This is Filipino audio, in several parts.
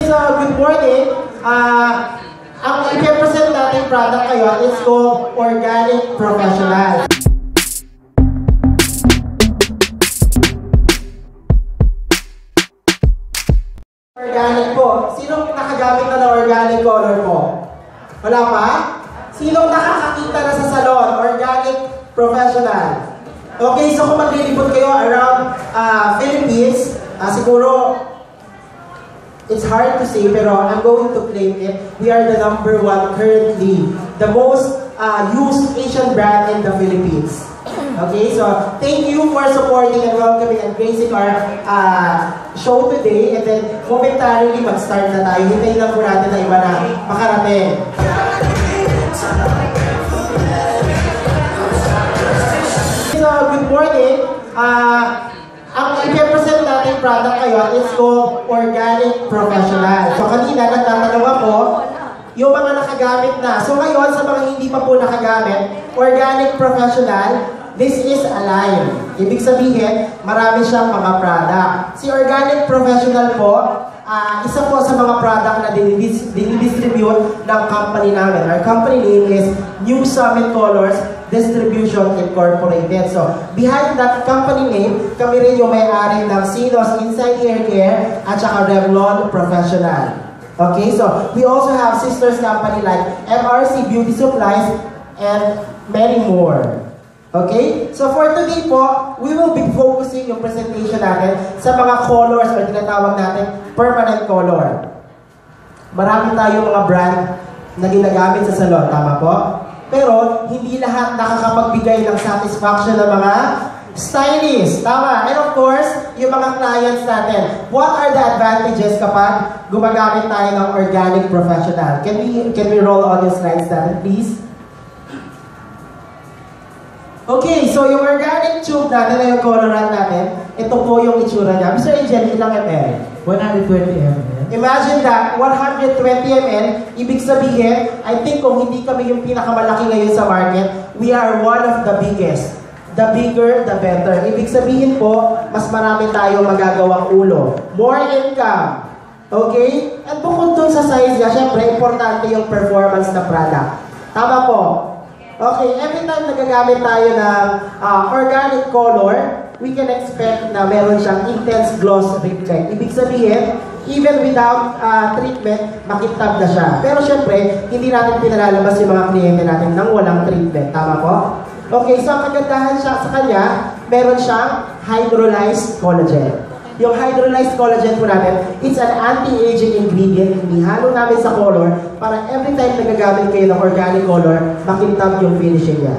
So, good morning. Ang i-represent natin product ngayon is called Organic Professional. Organic po. Sinong nakagamit na ng organic color po? Wala pa? Sinong nakakakita na sa salon? Organic Professional. Okay, so kung maglilipot kayo around Philippines, siguro it's hard to say, pero I'm going to claim it. We are the #1 currently, the most used Asian brand in the Philippines. Okay, so thank you for supporting and welcoming and gracing our show today. And then momentarily mag-start na tayo. Hintayin lang po natin na iba na makarating. So, good morning. Ang i-represent natin product ngayon is called Organic Professional. So kanina nagtatanong ako, yung mga nakagamit na. So ngayon, sa mga hindi pa po nakagamit, Organic Professional, this is alive. Ibig sabihin, marami siyang mga product. Si Organic Professional po, isa po sa mga product na dinidistribute ng company namin. Our company name is New Summit Colors Distribution Incorporated. So, behind that company name, kami rin yung may-ari ng Sinos Inside Hair Care at saka Revlon Professional. Okay, so we also have sisters company like MRC Beauty Supplies and many more. Okay, so for today po, we will be focusing yung presentation natin sa mga colors or tinatawag natin permanent color. Marami tayong mga brand na ginagamit sa salon, tama po? Pero hindi lahat nakakapagbigay ng satisfaction ng mga stylists. Tama. And of course, yung mga clients natin. What are the advantages kapag gumagamit tayo ng Organic Professional? Can we roll on yung slides natin, please? Okay, so yung organic tube natin na yung colorant natin, ito po yung itsura niya. Mr. Angel, ilang ml? 120 ml. Imagine that, 120 ml, ibig sabihin, I think kung hindi kami yung pinakamalaki ngayon sa market, we are one of the biggest. The bigger, the better. Ibig sabihin po, mas marami tayong magagawang ulo. More income. Okay? At bukod dun sa size niya, syempre, importante yung performance na product. Tama po. Okay, every time nagagamit tayo ng organic color, we can expect na meron siyang intense gloss reflect. Ibig sabihin, even without treatment, makintab na siya. Pero syempre, hindi natin pinalalabas yung mga kliyente natin nang walang treatment. Tama po? Okay, so ang kagandahan siya sa kanya, meron siyang hydrolyzed collagen. Yung hydrolyzed collagen po natin, it's an anti-aging ingredient. Inihalo namin sa color para every time nagagamit kayo ng organic color, makintab yung finishing niya.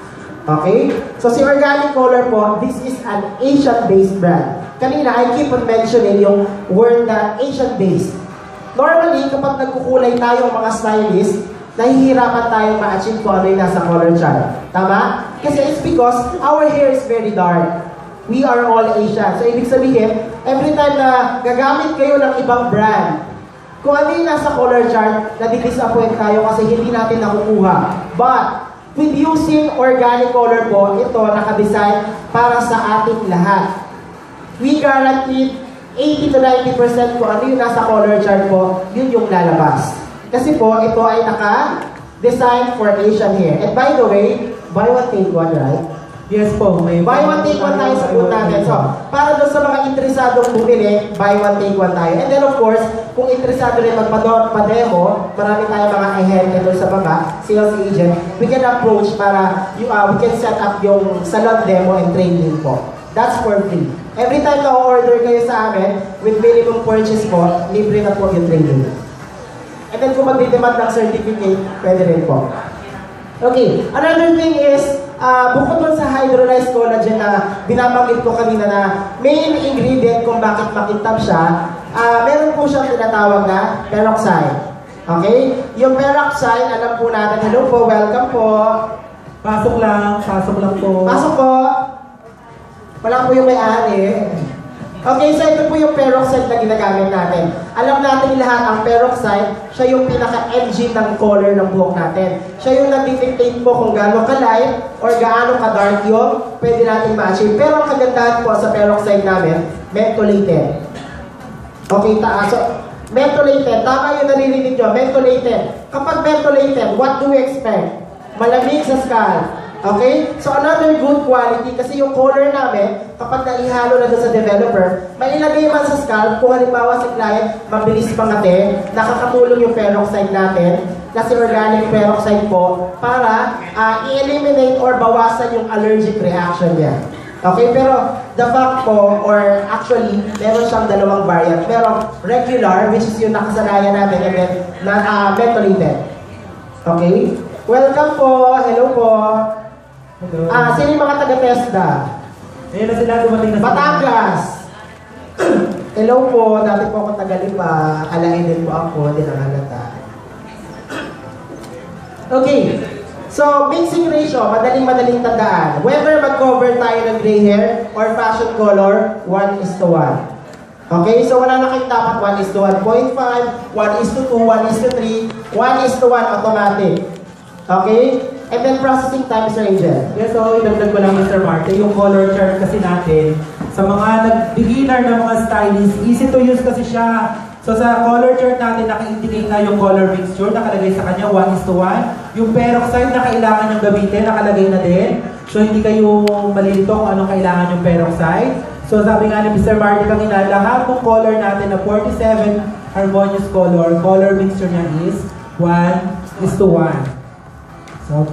Okay? So si Organic Color po, this is an Asian-based brand. Kanina, I keep on mentioning yung word na Asian-based. Normally, kapag nagkukulay tayo mga stylist, nahihirapan tayong ma-achieve kung ano yung nasa color chart. Tama? Kasi it's because our hair is very dark. We are all Asian. So, ibig sabihin, every time na gagamit kayo ng ibang brand, kung ano yung nasa color chart, nadi-disappoint tayo kasi hindi natin nakukuha. But, with using Organic Color po, ito nakadesign para sa ating lahat. We guaranteed 80 to 90% kung ano yung nasa color chart po, yun yung lalabas. Kasi po, ito ay naka-design for Asian hair. And by the way, buy one, take one, right? Yes po, may buy one, take one tayo sa booth natin. So, para doon sa mga interesadong bumili, buy one, take one tayo. And then of course, kung interesado rin magpa-demo, marami tayong mga headhunter sa baba, sales agent, we can approach para we can set up yung salon demo and training po. That's for free. Every time na order kayo sa amin, with minimum purchase po, libre na po yung training. And then kung magdidemand ng certificate, pwede rin po. Okay, another thing is, bukod dun sa hydrolyzed collagen na binabanggit ko kanina na main ingredient kung bakit makintab siya, meron po siyang tinatawag na peroxide. Okay? Yung peroxide, alam po natin, hello po, welcome po. Pasok lang po. Pasok po. Wala po yung may-ari. Okay, so ito po yung peroxide na ginagamit natin. Alam natin lahat, ang peroxide, siya yung pinaka-engine ng color ng buhok natin. Siya yung nag-dictate po kung gaano ka-light or gaano ka-dark yung pwede natin ma-achieve. Pero ang kagandahan po sa peroxide namin, mentholated. Okay, so Mentholated. Tama yung naririnig nyo. Mentholated. Kapag mentholated, what do we expect? Malamig sa skull. Okay? So another good quality, kasi yung color namin, kapag naihalo na doon sa developer, may ilagay man sa skull, kung halimbawa si client, mabilis pangate, nakakatulong yung peroxide natin, kasi organic peroxide po, para i-eliminate or bawasan yung allergic reaction niya. Okay, pero the fact po, or actually, meron siyang dalawang variant. Merong regular, which is yung nakasanayan natin, and then mentholated. Okay? Welcome po! Hello po! Hello. Sino yung mga taga-TESDA? Ayun na sila, dumating na sila. Batangas! Hello po, dati po ako taga-Lipa. Alain din po ako, din ang halata. Okay. So, mixing ratio, madaling tandaan. Whether mag-cover tayo ng gray hair or fashion color, 1:1. Okay? So, wala na kayong dapat 1:1.5, 1:2, 1:3, 1:1 automatic. Okay? And then processing time, Sir Angel. Yes, so idagdag ko lang Mr. Marte, yung color chart kasi natin, sa mga nag-beginner na mga stylist, easy to use kasi siya. So sa color chart natin, naka-indicate na yung color mixture, nakalagay sa kanya 1:1. Yung peroxide na kailangan yung gamitin, nakalagay na din. So hindi kayo malilito kung anong kailangan yung peroxide. So sabi nga ni Mr. Marty kanina, lahat ng color natin na 47 harmonious color mixture niya is 1:1. So,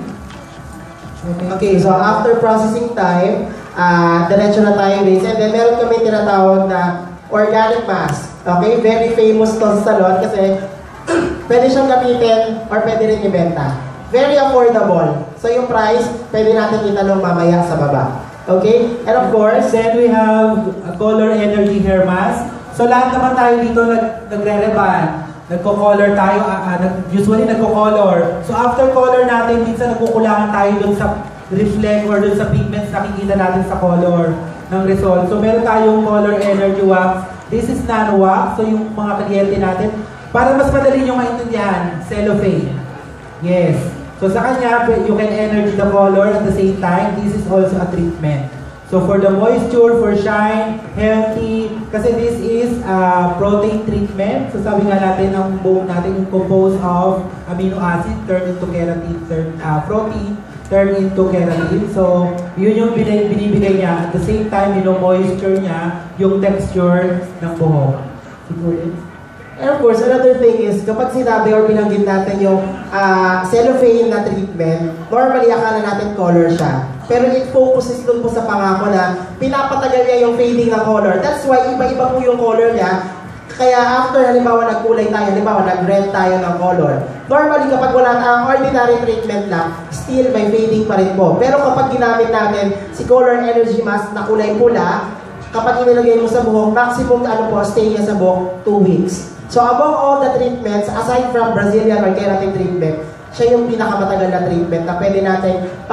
Okay, so after processing time, diretso na tayo rinse. And then meron kami tinatawag na organic mask. Okay, very famous to sa salon kasi pwede siyang gamitin or pwede rin ibenta. Very affordable. So yung price, pwede natin itanong mamaya sa baba. Okay? And of course, then we have a color energy hair mask. So lahat naman tayo dito nagre-reban. Nagko-color tayo, usually nagko-color. So after color natin, minsan nagkukulangan tayo dun sa reflect or dun sa pigments na nakikita natin sa color ng result. So meron tayong color energy wax. This is nano wax. So yung mga kliyente natin, para mas madali nyo maintindihan, cellophane. Yes. So sa kanya, you can energy the color at the same time. This is also a treatment. So for the moisture, for shine, healthy, kasi this is protein treatment. So sabi nga natin, ang buhok natin is composed of amino acid, turn into keratin, protein, turn into keratin. So yun yung binibigay niya. At the same time, moisture niya, yung texture ng buhok. Siguro. And of course, another thing is, kapag sinabi or binanggit natin yung cellophane na treatment, normally akala natin color siya. Pero it focuses dun po sa pangako na pinapatagal niya yung fading ng color. That's why iba-iba po yung color niya. Kaya after halimbawa nagkulay tayo, halimbawa nag-red tayo ng color. Normally kapag wala ordinary treatment lang, still may fading pa rin po. Pero kapag ginamit natin si Color Energy Mask na kulay pula, kapag inilagay mo sa buhok, maximum stay niya sa buhok 2 weeks. So among all the treatments, aside from Brazilian or keratin treatment, siya yung pinakamatagal na treatment na pwede natin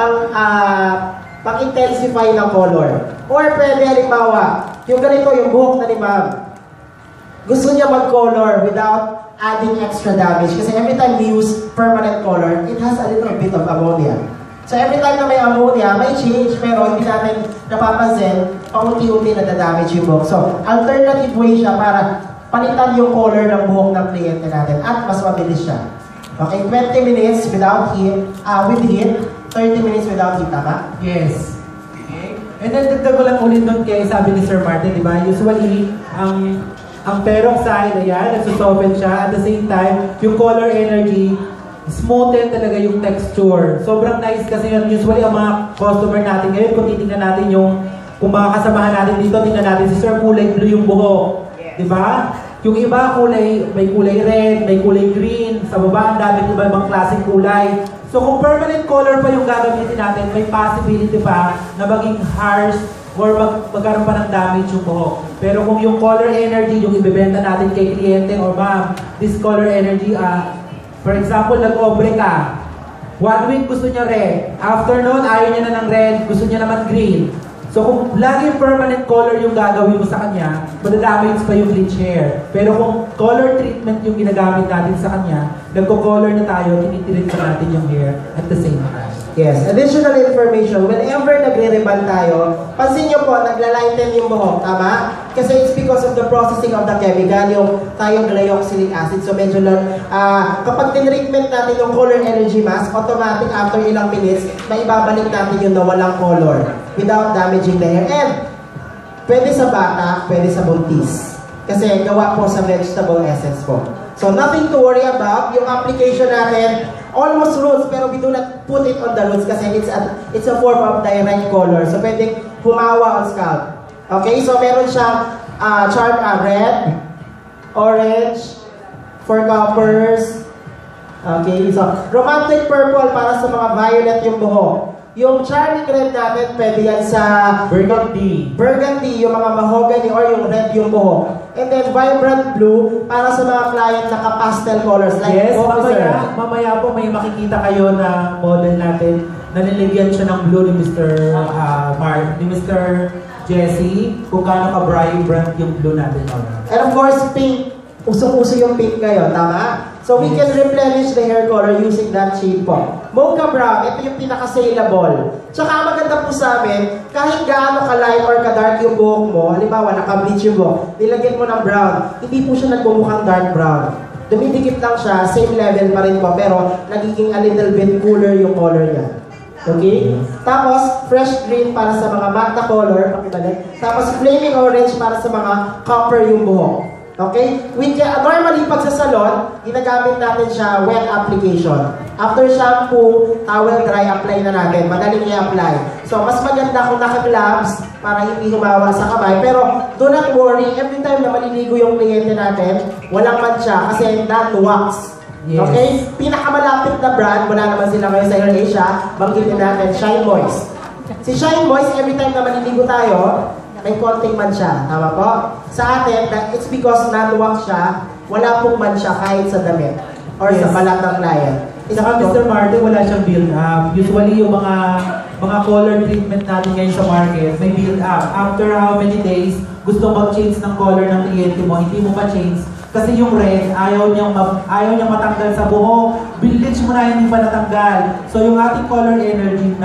pang-intensify ng color. Or pwede halimbawa, yung ganito, yung buhok na ni ma'am, gusto niya mag-color without adding extra damage. Kasi every time we use permanent color, it has a little bit of ammonia. So every time na may ammonia, may change, pero hindi natin napapansin, paunti-unti na damage yung buhok. So, alternative way siya para palitan yung color ng buhok ng kliyente natin at mas mabilis siya. Okay, 20 minutes without heat, with heat, 30 minutes without heat, tama? Yes. Okay. And then dagdag ko lang ulit doon kay sabi ni Sir Martin, di ba? Usually, ang peroxide, ayan, nagsusoften siya. At the same time, yung color energy, smoothen talaga yung texture. Sobrang nice kasi yun. Usually, ang mga customer natin ngayon, kung titignan natin kung mga kasamahan natin dito, tingnan natin si Sir, kulay blue yung buhok. Yes. Di ba? Yung iba may kulay red, may kulay green, sa baba ang dami iba-ibang klaseng kulay. So kung permanent color pa yung gagamitin natin, may possibility pa na maging harsh or magkaroon pa ng damage yung buhok. Pero kung yung color energy, yung ibebenta natin kay kliyente or ma'am, this color energy, for example, nag-obre ka, 1 week gusto niya red, after noon ayaw niya na ng red, gusto niya naman green. So kung lagi permanent color yung gagawin mo sa kanya, madadamage pa yung bleach hair. Pero kung color treatment yung ginagamit natin sa kanya, nagko-color na tayo, tinitirit na natin yung hair at the same time. Yes, additional information, whenever nagre-reband tayo, pansin nyo po, nagla-lighten yung buhok, tama? Kasi it's because of the processing of the chemical, yung thioglycoxylic acid. So medyo lang, kapag tinreatment natin yung color energy mask, automatic after ilang minutes, maibabalik natin yung nawalang color without damaging the hair. And pwede sa bata, pwede sa buntis. Kasi gawa po sa vegetable essence po. So nothing to worry about. Yung application natin, almost roots, pero we do not put it on the roots kasi it's a form of direct color. So pwedeng humawa on scalp. Okay, so meron siyang charm red, orange, for coppers. Okay, so romantic purple para sa mga violet yung buhok. Yung charming red natin, pwede yan sa Burgundy. Burgundy, yung mga mahogany or yung red yung buhok. And then vibrant blue para sa mga client na ka-pastel colors like Yes, officer. mamaya po may makikita kayo na model natin na nilagyan siya ng blue ni Mr. Mark, ni Mr. Jesse, kung gaano ka-vibrant yung blue natin. And of course, pink. Usong-uso yung pink ngayon, tama? So we can replenish the hair color using that shade po. Mocha brown, ito yung pinaka-saleable. Tsaka maganda po sa amin, kahit gaano ka-light or ka-dark yung buhok mo, halimbawa naka-bleach yung buhok, nilagyan mo ng brown, hindi po siya nagmumukhang dark brown. Dumidikit lang siya, same level pa rin po, pero nagiging a little bit cooler yung color niya. Okay? Tapos, fresh green para sa mga matte color, pakibalik. Tapos, flaming orange para sa mga copper yung buhok. Okay? Normally, pag sa salon, ginagamit natin siya wet application. After shampoo, towel dry, apply na natin. Madaling i-apply. So, mas maganda kung naka-gloves para hindi humawa sa kamay. Pero, do not worry, every time na maliligo yung kliyente natin, walang mancha kasi non-wax. Yes. Okay? Pinakamalapit na brand, wala naman sila ngayon sa AirAsia, banggitin natin, Shine Moist. Si Shine Moist, every time na maliligo tayo, may konting mancha. Tama po? Sa atin, it's because non-wax siya, wala pong mancha kahit sa damit or sa balat ng client. Saka Mr. Martin, wala siyang build up. Usually yung mga color treatment natin ngayon sa market, may build up. After how many days, gusto mag-change ng color ng kliyente mo, hindi mo ma-change. Kasi yung red, ayaw niyang matanggal sa buhok. Bleach mo na, hindi pa natanggal. So yung ating color energy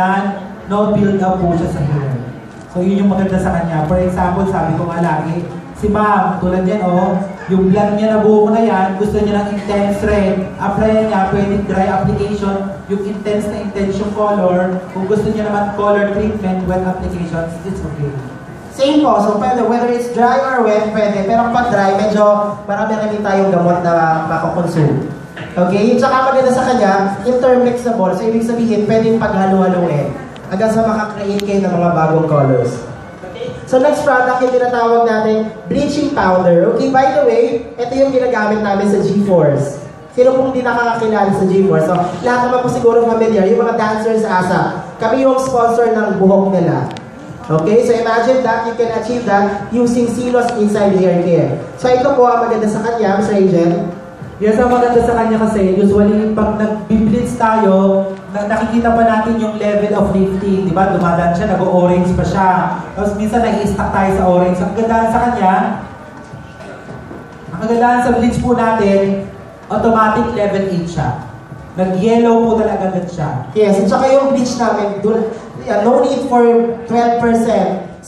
no build up po siya sa hair. So yun yung maganda sa kanya. For example, sabi ko nga lagi, si ma'am, tulad yan yung blonde niya na buhok na yan, gusto niya ng intense red, apply niya, pwedeng dry application, yung intense yung color. Kung gusto niya naman color treatment, wet application, it's okay. Same po, so pwede, whether it's dry or wet, pwede. Pero pag dry, medyo marami tayong gamot na makakonsume. Okay? Yung tsaka maganda sa kanya, intermixable. So ibig sabihin, pwedeng paghalo-haloin hanggang sa makakreate kayo ng mga bagong colors. Okay? So next product yung tinatawag natin bleaching powder. Okay, by the way, ito yung ginagamit namin sa G-Force. Sino pong hindi nakakakilala sa G-Force? So, lahat naman po siguro familiar, yung mga dancers sa ASA. Kami yung sponsor ng buhok nila. Okay, so imagine that you can achieve that using Silos inside hair care. So ito po ang maganda sa kanya, Mr. Agent. Yes, ang maganda sa kanya kasi usually pag nag-blitz tayo, nakikita pa natin yung level of lifting, di ba? Dumadaan siya, nag-orange pa siya. Tapos minsan nag-i-stack tayo sa orange. Ang kagandahan sa kanya, ang kagandahan sa bleach po natin, automatic level 8 siya. Nag-yellow po talaga agad siya. Yes, at saka yung bleach namin, no need for 12%, 6%,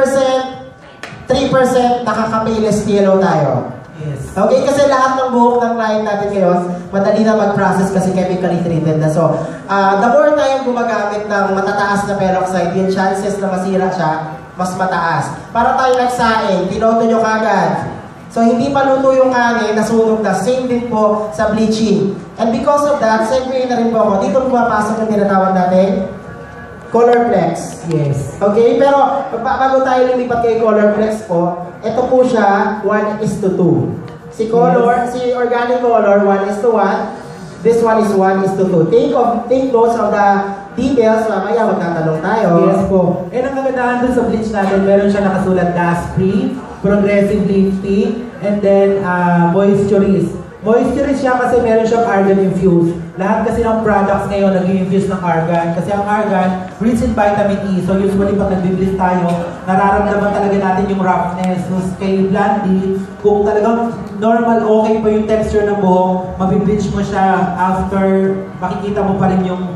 3%, nakaka-payless yellow tayo. Yes. Okay, kasi lahat ng buhok ng client natin ngayon, madali na mag-process kasi chemically treated na. So, the more tayong gumagamit ng matataas na peroxide, yung chances na masira siya, mas mataas. Para tayo nagsaing, tinoto nyo kagad. So, hindi pa luto yung kanin, nasunog na. Same din po sa bleaching. And because of that, segue na rin po ako. Dito pumapasok yung tinatawag natin, Colorplex. Yes. Okay, pero bago tayo lumipat kay Colorplex po, ito po siya, 1:2. Si organic color, 1:1. This one is 1:2. Take notes of the details, mamaya magtatanong tayo. Yes po. And ang kagandahan dun sa bleach natin, meron siya nakasulat gas-free, progressive lifting, and then moisturist. Moisturist siya kasi meron siyang argan infused. Lahat kasi ng products ngayon nag-infuse ng argan. Kasi ang argan, rich in vitamin E. So usually pag nag-bleach tayo, nararamdaman talaga natin yung roughness. So kay Blondie, kung talagang normal, okay pa yung texture ng buhok, mabibleach mo siya after, makikita mo pa rin yung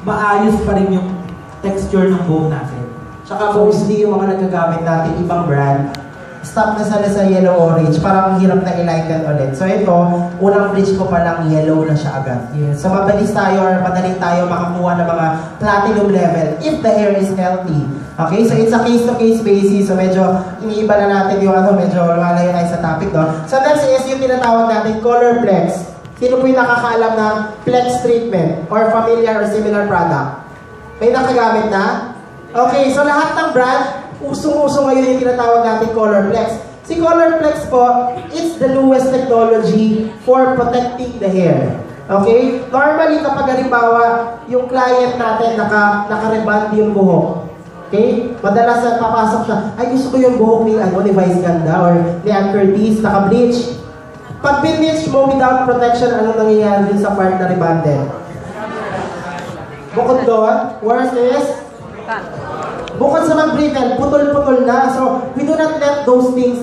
maayos pa rin yung texture ng buhok natin. Tsaka mostly yung mga nagagamit natin, ibang brand, stop na sila sa yellow orange, parang hirap na i-lighten ulit. So ito, unang bleach ko pa lang, yellow na siya agad. Yes. So mabilis tayo or madaling tayo makakuha ng mga platinum level if the hair is healthy. Okay, so it's a case-to-case basis. So medyo iniiba na natin yung medyo lumalayo tayo sa topic doon. So next is yung tinatawag natin, color flex. Sino po yung nakakaalam ng flex treatment or familiar or similar product? May nakagamit na? Okay, so lahat ng brand, usong-usong ngayon yung tinatawag natin Color Flex. Si Color Flex po, it's the newest technology for protecting the hair. Okay? Normally, kapag halimbawa, yung client natin naka-rebond yung buhok. Okay? Madalas na papasok siya, ay gusto ko yung buhok ni Vice Ganda or ni Ann Curtis, naka-bleach. Pag bin-bleach mo without protection, anong nangyayari din sa part na rebonded? Bukod doon, worst is, bukod sa mag-brittle, putol-putol na. So, we do not let those things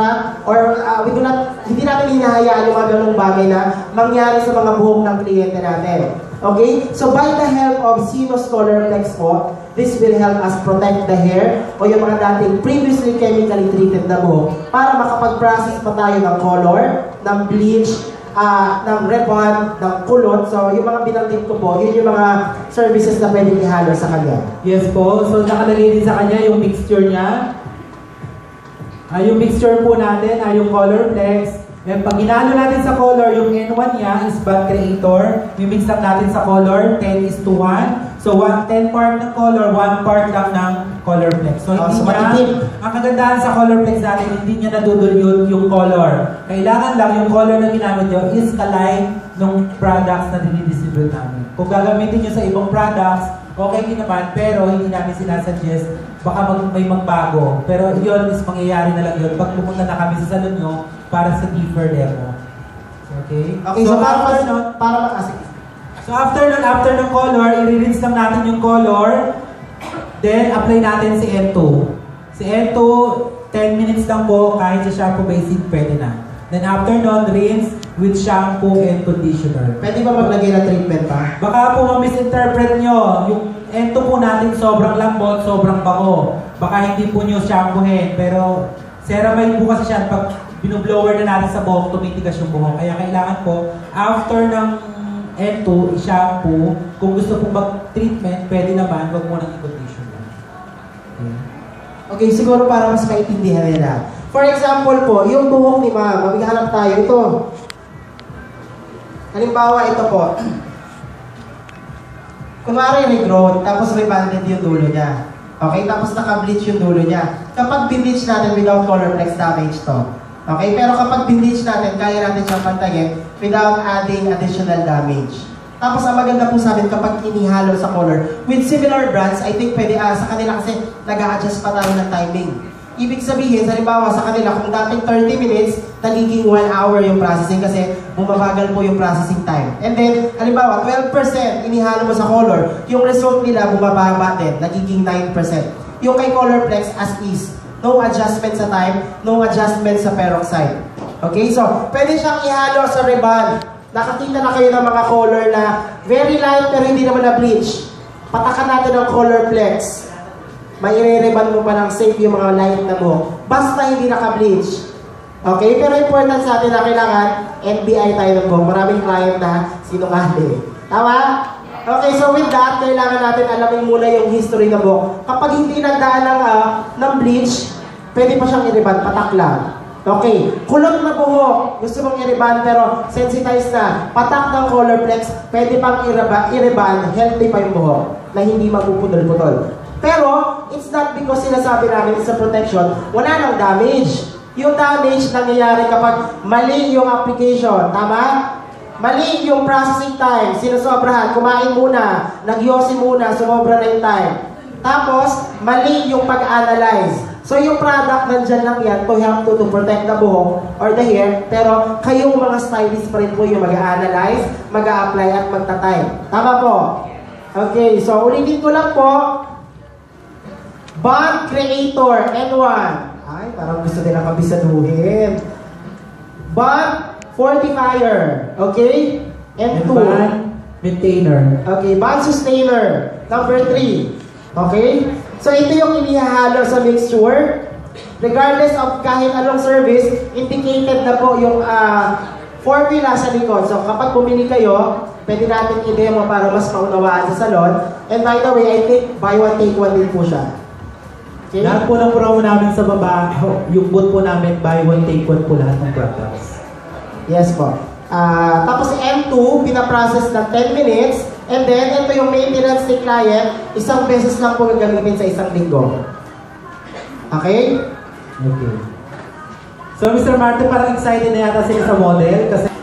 hindi natin hinahayaan yung mga ganong bagay na mangyari sa mga buhok ng kliyente natin. Okay? So, by the help of Sinus Color Flex po, this will help us protect the hair o yung mga dating previously chemically treated na buhok para makapag-process pa tayo ng color, ng bleach, ng rebond, ng kulot. So, yung mga binanggit ko po, yun yung mga services na pwedeng ihalo sa kanya. Yes po. So, nakalagay din sa kanya yung mixture niya. Yung mixture po natin ay yung Color Flex. And pag ginalo natin sa color, yung N1 niya is Bond Creator. Mimix up natin sa color, 10:1. So, 10 part ng color, 1 part lang ng Color Flex. So, ang kagandahan sa Color Flex natin, hindi niya nadudulyot yung color. Kailangan lang yung color na ginamit nyo is kaline ng products na dinidistribute namin. Kung gagamitin nyo sa ibang products, okay din naman, pero hindi namin sinasuggest, baka may magbago. Pero yun is mangyayari na lang yun pag pumunta na kami sa salon nyo para sa deeper demo. Okay? Okay, so after ng color, i-rinse lang natin yung color. Then, apply natin si N2. Si N2, 10 minutes lang po, kahit sa shampoo basic, pwede na. Then after nun, rinse with shampoo and conditioner. Pwede ba maglagay ng treatment pa? Baka po ma-misinterpret nyo, yung N2 po natin sobrang lambot, sobrang bango. Baka hindi po nyo shampoohin, pero ceramide po kasi siya, pag binublower na natin sa buhok, tumitigas yung buhok. Kaya kailangan po, after ng N2, i-shampoo. Kung gusto po mag-treatment, pwede naman, wag mo nang i-conditioner. Okay, siguro para mas maintindihan nila. For example po, yung buhok ni Ma'am, maghanap tayo ito. Halimbawa, ito po. Kunwari regrowth, tapos rebonded yung dulo niya. Okay, tapos naka-bleach yung dulo niya. Kapag bin-bleach natin without color flex, damage to. Okay, pero kapag bin-bleach natin, kaya natin siyang pantayin without adding additional damage. Tapos ang maganda po sa amin kapag inihalo sa color. With similar brands, I think pwede sa kanila kasi nag-a-adjust pa tayo ng timing. Ibig sabihin, halimbawa sa kanila, kung dating 30 minutes, nagiging 1 hour yung processing kasi bumabagal po yung processing time. And then, halimbawa, 12% inihalo mo sa color, yung result nila bumababa din, nagiging 9%. Yung kay Color Flex as is, no adjustment sa time, no adjustment sa peroxide. Okay, so, pwede siyang ihalo sa rebond. Nakakita na kayo ng mga color na very light pero hindi naman na-bleach. Patakan natin ang Color Flex. May i-rebond mo pa ng safe yung mga light na mo. Basta hindi naka-bleach. Okay? Pero important sa atin na kailangan NBI tayo ng buhok. Maraming client na sinungaling. Tama? Okay, so with that, kailangan natin alamin muna yung history ng buhok. Kapag hindi nagdaan ng bleach, pwede pa siyang i-rebond, patak lang. Okay, kulot na buhok, gusto mong i-rebond pero sensitized na, patak ng Color Flex, pwede pang i-rebond, healthy pa yung buhok, na hindi magpuputol-putol. Pero, it's not because sinasabi namin sa protection, wala nang damage. Yung damage nangyayari kapag mali yung application, tama? Mali yung processing time, sinusobrahan, kumain muna, nagyosi muna, sumobra na yung time. Tapos, mali yung pag-analyze. So, yung product nandyan lang yan to help to protect the buhok or the hair, pero kayong mga stylist pa rin po yung mag-a-analyze, mag-a-apply at magta-time. Tama po? Okay, so ulitin ko lang po. Bond Creator, N1. Ay, parang gusto nila kabisaduhin. Bond Fortifier, okay? N2. Maintainer. Okay, bond sustainer. Number 3. Okay? So ito yung inihahalo sa mixture. Regardless of kahit anong service, indicated na po yung formula sa likod. So kapag bumili kayo, pwede natin i-demo para mas maunawaan sa salon. And by the way, I think buy one take one din po siya. Okay? Lahat po ng promo namin sa baba, yung booth po namin, buy one take one po lahat ng products. Yes po. Tapos si M2, pinaprocess ng 10 minutes. And then, ito yung maintenance ni client, isang beses lang po gagamitin sa isang linggo. Okay? Okay. So, Mr. Martin, parang excited na yata sila sa model kasi